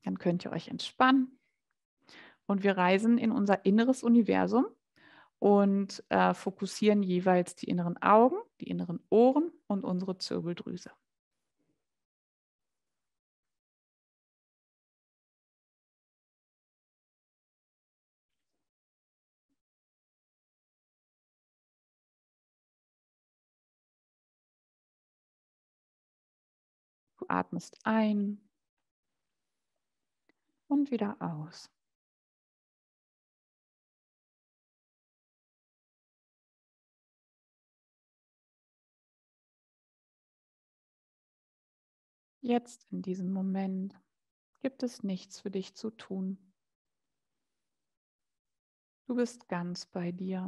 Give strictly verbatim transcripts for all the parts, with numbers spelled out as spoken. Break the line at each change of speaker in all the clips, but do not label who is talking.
Dann könnt ihr euch entspannen und wir reisen in unser inneres Universum und äh, fokussieren jeweils die inneren Augen, die inneren Ohren und unsere Zirbeldrüse. Du atmest ein und wieder aus. Jetzt in diesem Moment gibt es nichts für dich zu tun. Du bist ganz bei dir.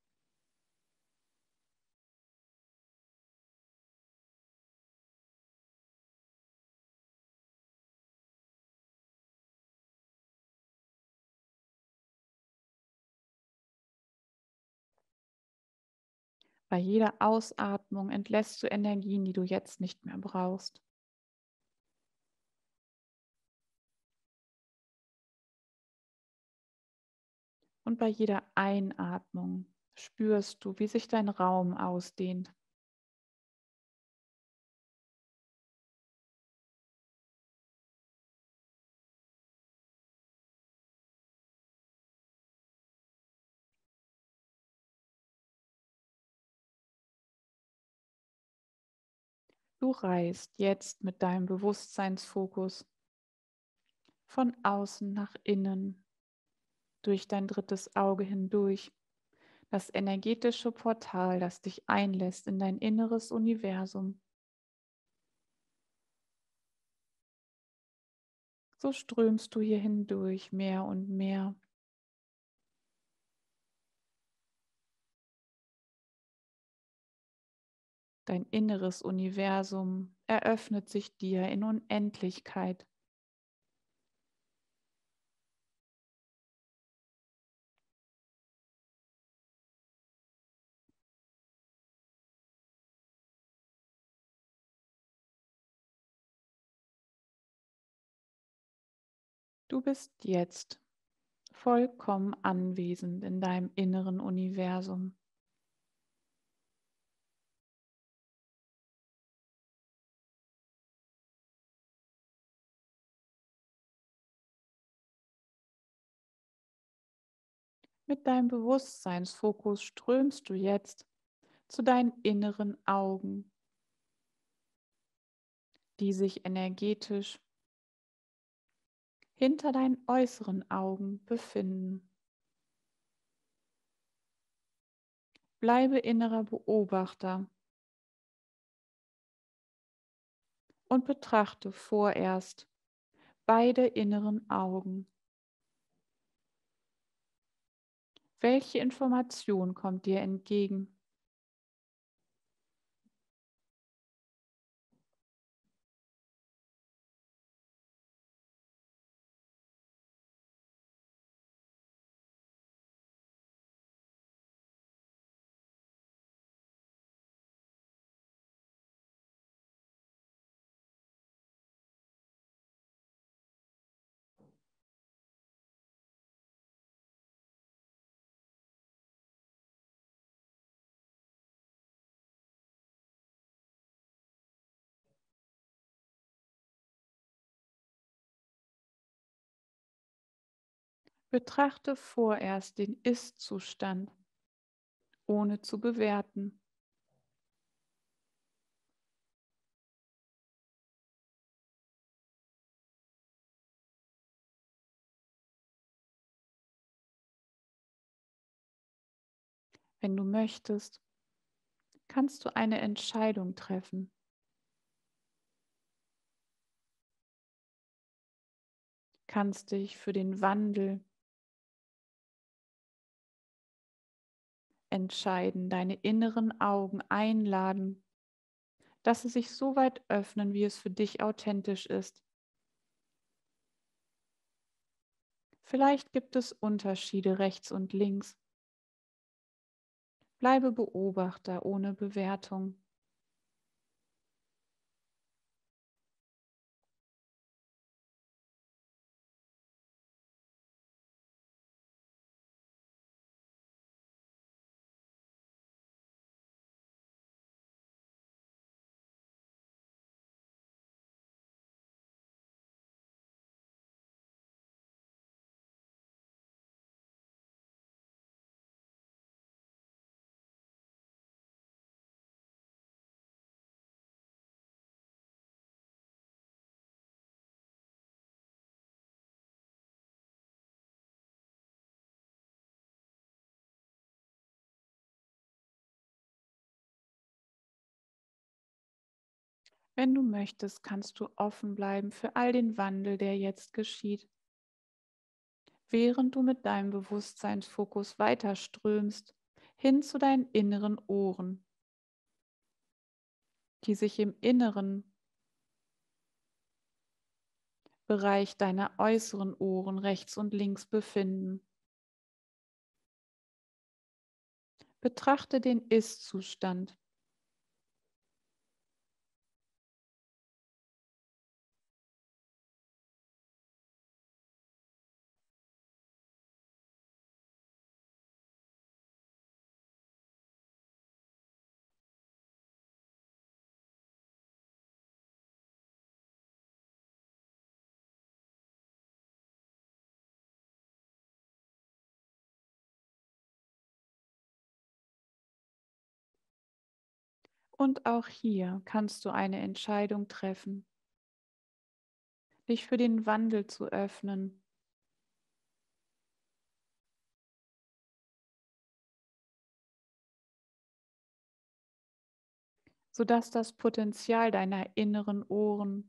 Bei jeder Ausatmung entlässt du Energien, die du jetzt nicht mehr brauchst. Und bei jeder Einatmung spürst du, wie sich dein Raum ausdehnt. Du reist jetzt mit deinem Bewusstseinsfokus von außen nach innen, durch dein drittes Auge hindurch, das energetische Portal, das dich einlässt in dein inneres Universum. So strömst du hier hindurch mehr und mehr. Dein inneres Universum eröffnet sich dir in Unendlichkeit. Du bist jetzt vollkommen anwesend in deinem inneren Universum. Mit deinem Bewusstseinsfokus strömst du jetzt zu deinen inneren Augen, die sich energetisch hinter deinen äußeren Augen befinden. Bleibe innerer Beobachter und betrachte vorerst beide inneren Augen. Welche Information kommt dir entgegen? Betrachte vorerst den Ist-Zustand, ohne zu bewerten. Wenn du möchtest, kannst du eine Entscheidung treffen. Kannst dich für den Wandel entscheiden, deine inneren Augen einladen, dass sie sich so weit öffnen, wie es für dich authentisch ist. Vielleicht gibt es Unterschiede rechts und links. Bleibe Beobachter ohne Bewertung. Wenn du möchtest, kannst du offen bleiben für all den Wandel, der jetzt geschieht, während du mit deinem Bewusstseinsfokus weiterströmst hin zu deinen inneren Ohren, die sich im inneren Bereich deiner äußeren Ohren rechts und links befinden. Betrachte den Ist-Zustand. Und auch hier kannst du eine Entscheidung treffen, dich für den Wandel zu öffnen, sodass das Potenzial deiner inneren Ohren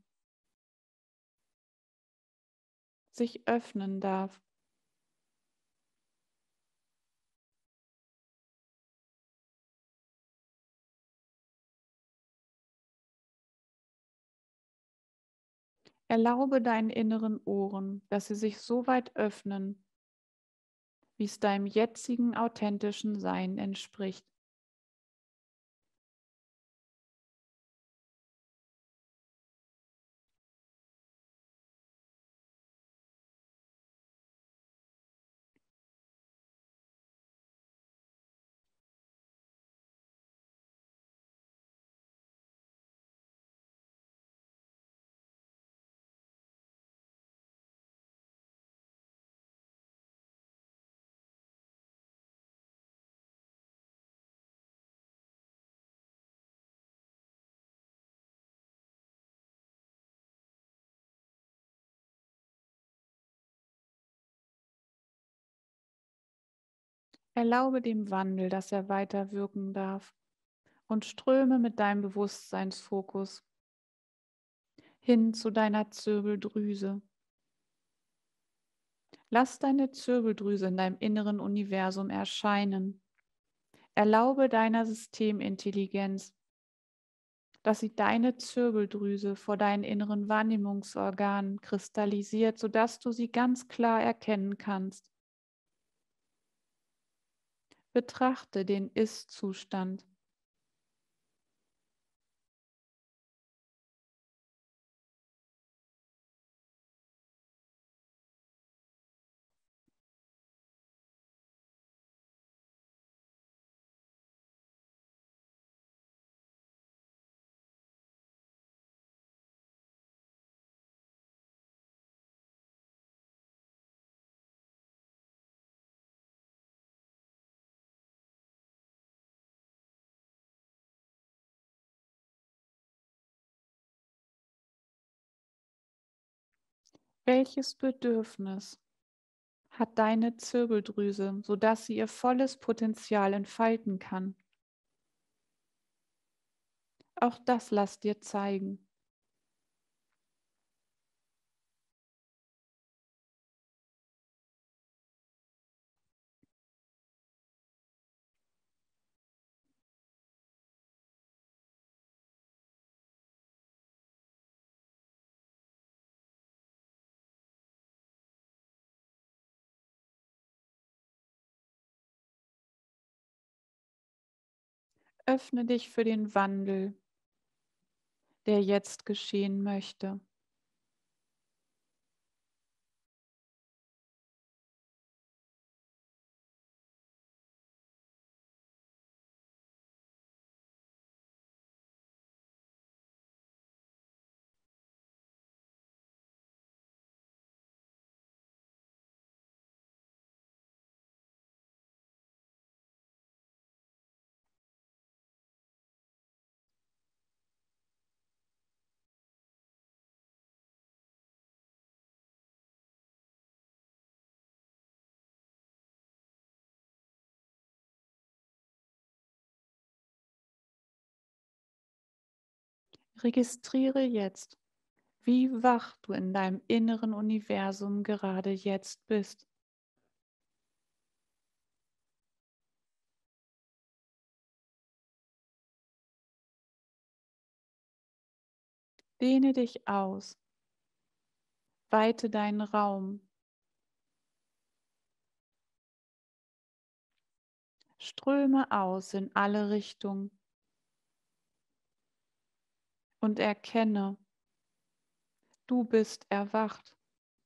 sich öffnen darf. Erlaube deinen inneren Ohren, dass sie sich so weit öffnen, wie es deinem jetzigen authentischen Sein entspricht. Erlaube dem Wandel, dass er weiter wirken darf und ströme mit deinem Bewusstseinsfokus hin zu deiner Zirbeldrüse. Lass deine Zirbeldrüse in deinem inneren Universum erscheinen. Erlaube deiner Systemintelligenz, dass sie deine Zirbeldrüse vor deinen inneren Wahrnehmungsorganen kristallisiert, sodass du sie ganz klar erkennen kannst. Betrachte den Ist-Zustand. Welches Bedürfnis hat deine Zirbeldrüse, sodass sie ihr volles Potenzial entfalten kann? Auch das lass dir zeigen. Öffne dich für den Wandel, der jetzt geschehen möchte. Registriere jetzt, wie wach du in deinem inneren Universum gerade jetzt bist. Dehne dich aus, weite deinen Raum, ströme aus in alle Richtungen und erkenne, du bist erwacht.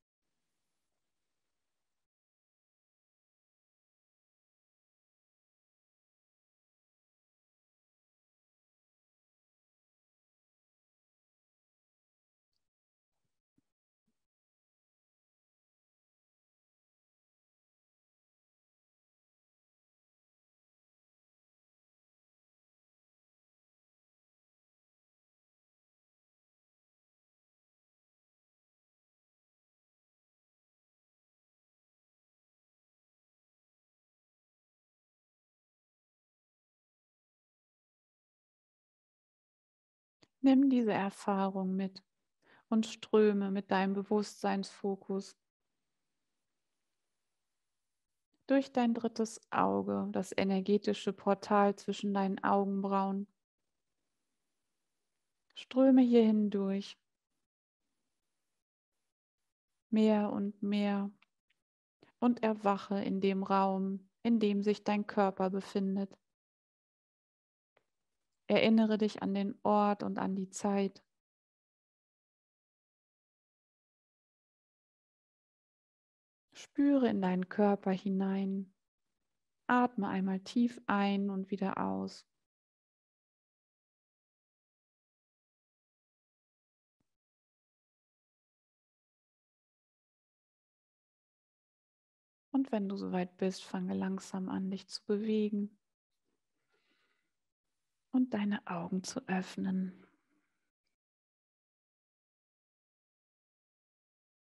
Nimm diese Erfahrung mit und ströme mit deinem Bewusstseinsfokus durch dein drittes Auge, das energetische Portal zwischen deinen Augenbrauen. Ströme hier hindurch, mehr und mehr, und erwache in dem Raum, in dem sich dein Körper befindet. Erinnere dich an den Ort und an die Zeit. Spüre in deinen Körper hinein. Atme einmal tief ein und wieder aus. Und wenn du soweit bist, fange langsam an, dich zu bewegen und deine Augen zu öffnen.